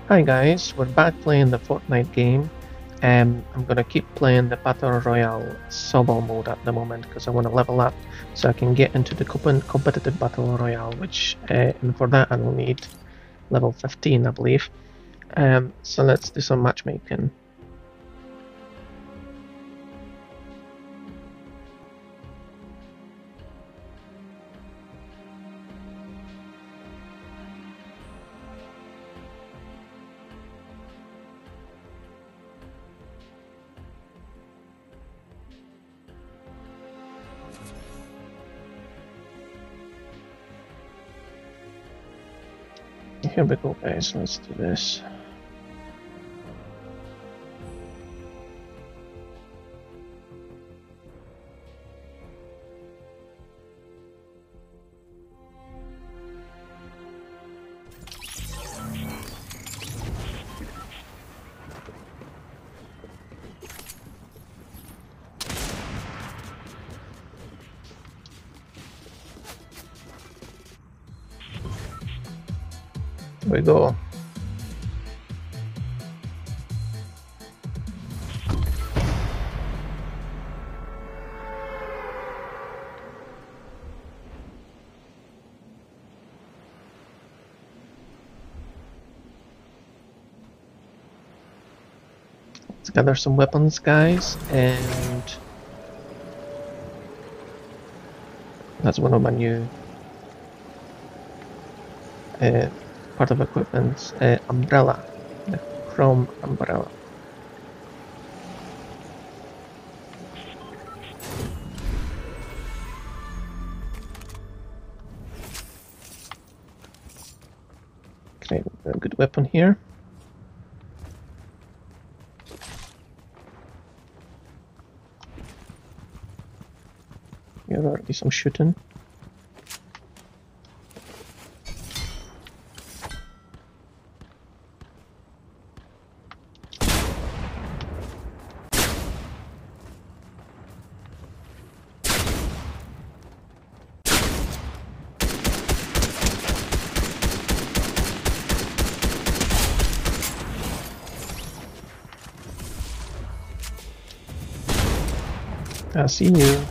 Hi guys, we're back playing the Fortnite game. I'm gonna keep playing the Battle Royale solo mode at the moment because I want to level up so I can get into the competitive Battle Royale, which and for that I will need level 15, I believe. So let's do some matchmaking. Here we go, guys. Let's do this. Here we go. Let's gather some weapons, guys, and that's one of my new part of equipment, umbrella, the chrome umbrella. Okay, a good weapon here. There's already some shooting. I see you.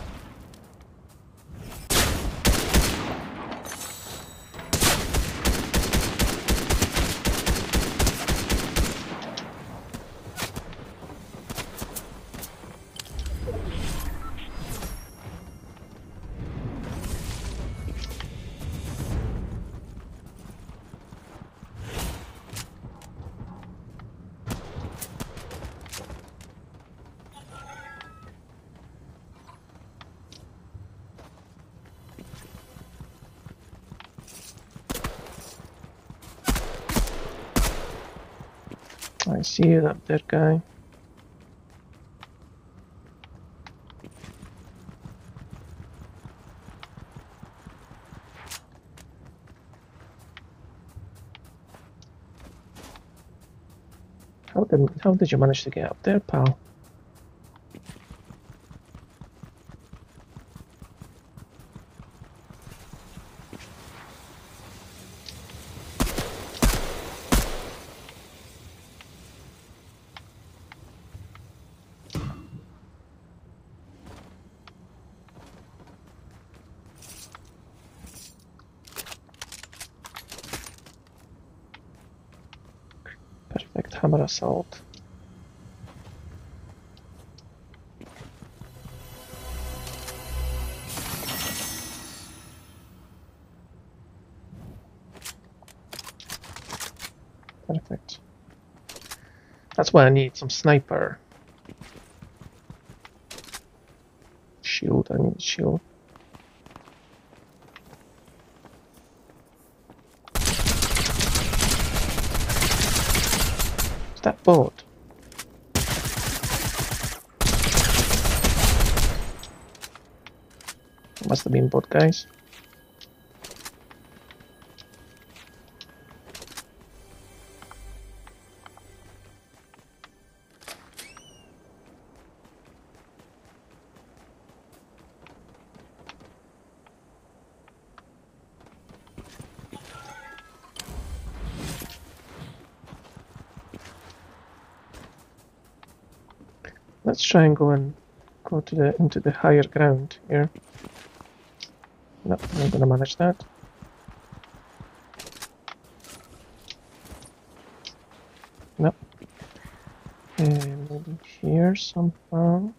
I see you up there, guy. How did you manage to get up there, pal? Perfect hammer assault. Perfect. That's why I need some sniper. Shield, I need shield. Is that boat? Must have been boat, guys. Let's try and go to the into the higher ground here. No, I'm not gonna manage that. No. Maybe here somehow.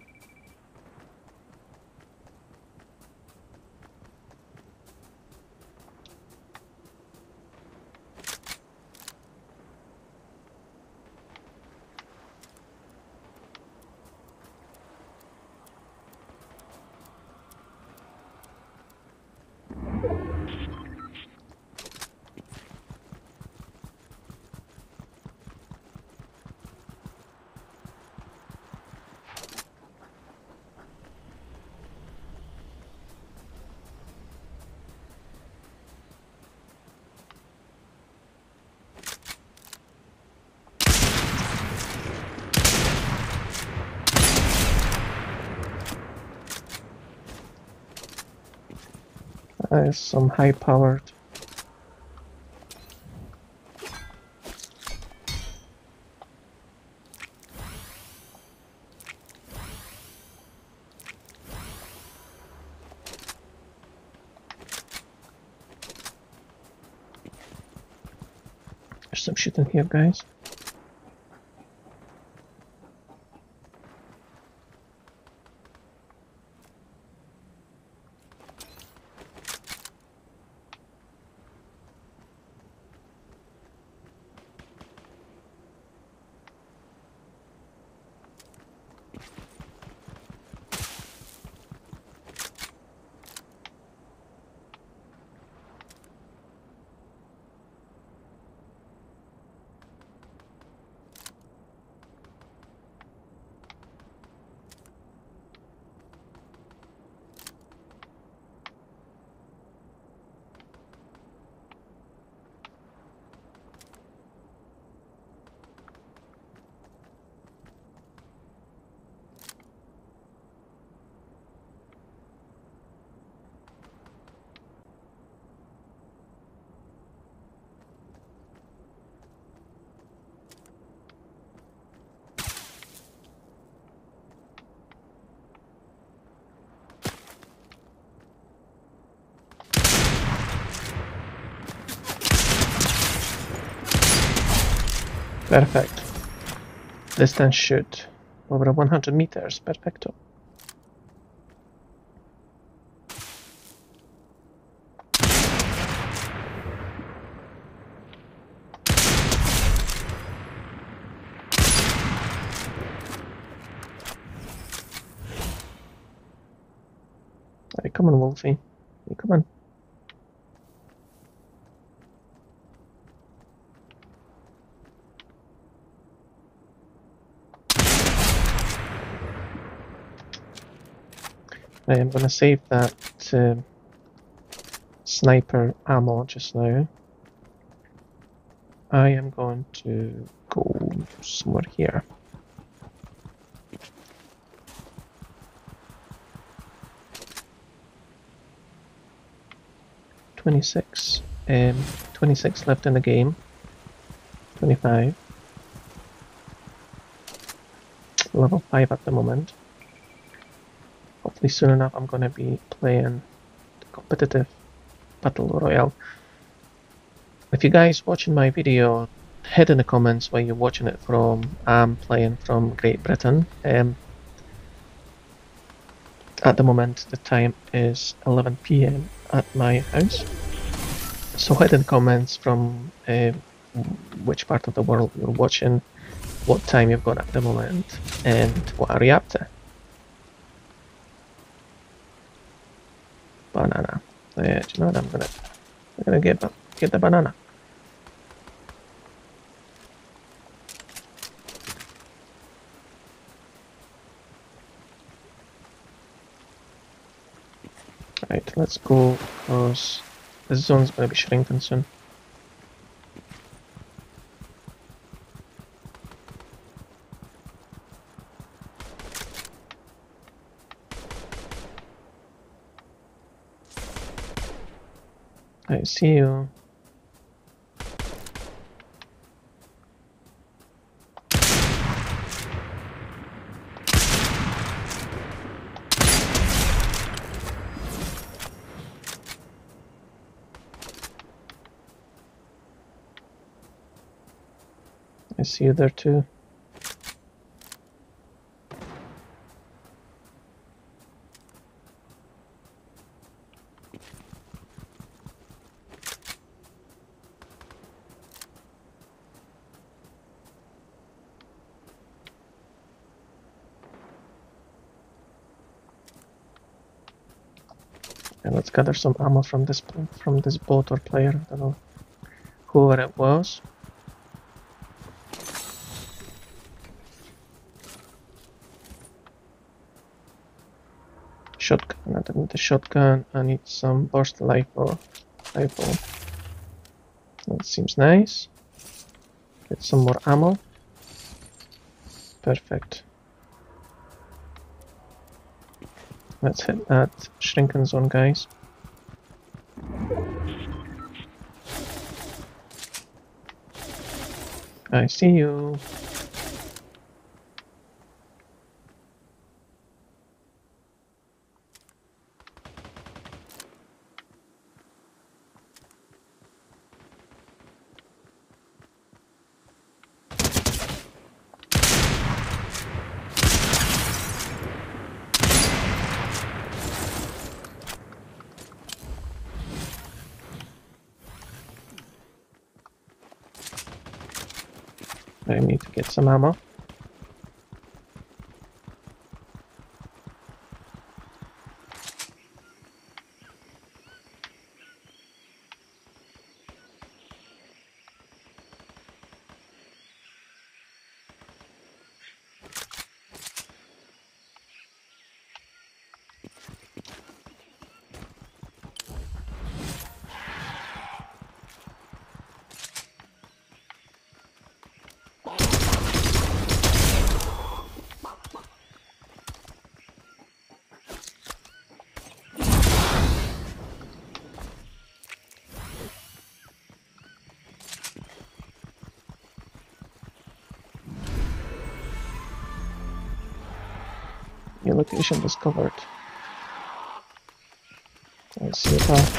That is some high-powered. There's some shit in here, guys. Perfect. Distance shoot over 100 meters. Perfecto. Alright, come on, Wolfie. Come on. I am gonna save that sniper ammo just now. I am going to go somewhere here. $26. 26 left in the game. 25. Level 5 at the moment. Hopefully soon enough I'm gonna be playing the competitive Battle Royale. If you guys watching my video, hit in the comments where you're watching it from. I'm playing from Great Britain. At the moment the time is 11 PM at my house. So hit in the comments from which part of the world you're watching, what time you've got at the moment, and what are you up to. Banana. Yeah, do you know what I'm gonna get the banana. Right, let's go because this zone's gonna be shrinking soon. I see you. I see you there too. And let's gather some ammo from this boat or player. I don't know whoever it was. Shotgun. I don't need the shotgun. I need some burst rifle. That seems nice. Get some more ammo. Perfect. Let's hit that shrinking zone, guys. I see you. I need to get some ammo. Your location discovered. I see it now.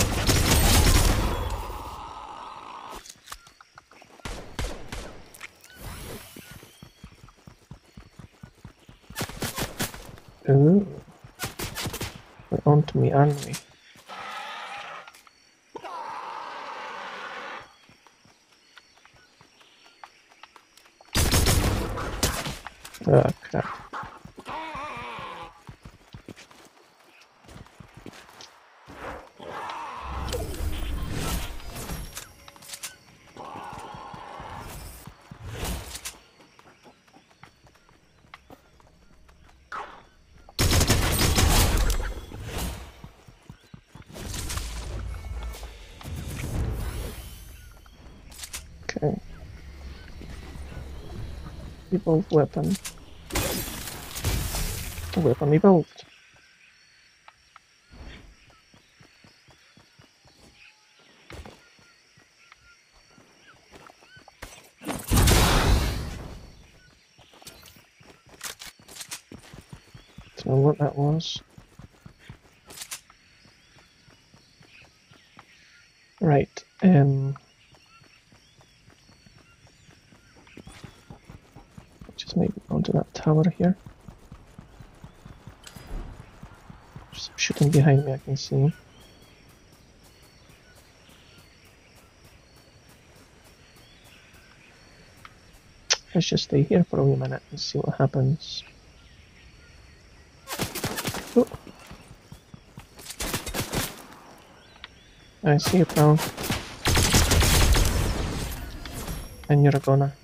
Ooh. They're onto me, aren't we? Oh, crap. Okay. Evolved weapon. Weapon evolved. Don't know what that was. Right, just maybe onto that tower here. There's some shooting behind me, I can see. Let's just stay here for a wee minute and see what happens. Oh. I see you, pal. And you're a goner.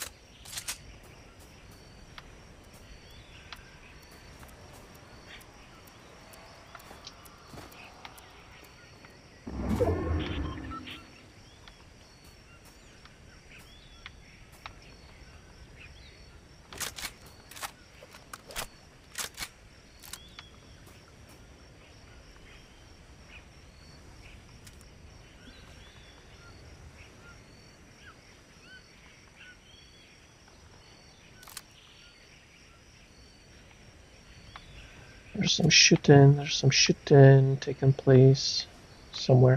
There's some shooting taking place somewhere.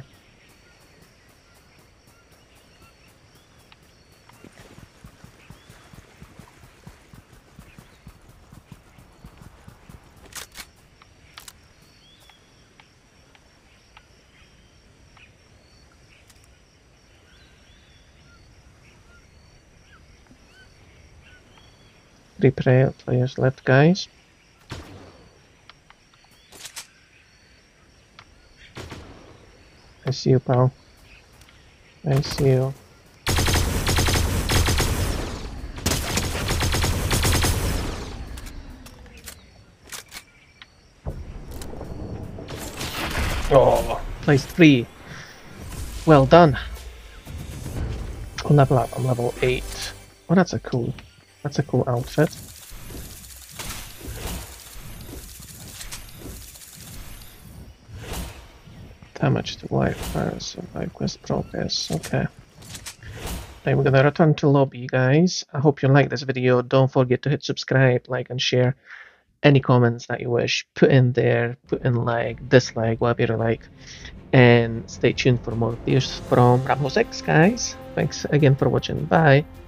Three players left, guys. I see you, pal. I see you. Oh, place 3. Well done. I'll level up. I'm level 8. Oh, that's a cool outfit. Damage to wildfire, survive quest progress. Okay. Right, we're gonna return to lobby, guys. I hope you like this video. Don't forget to hit subscribe, like, and share. Any comments that you wish, put in there. Put in like, dislike, whatever you like. And stay tuned for more videos from Rambo 6, guys. Thanks again for watching. Bye.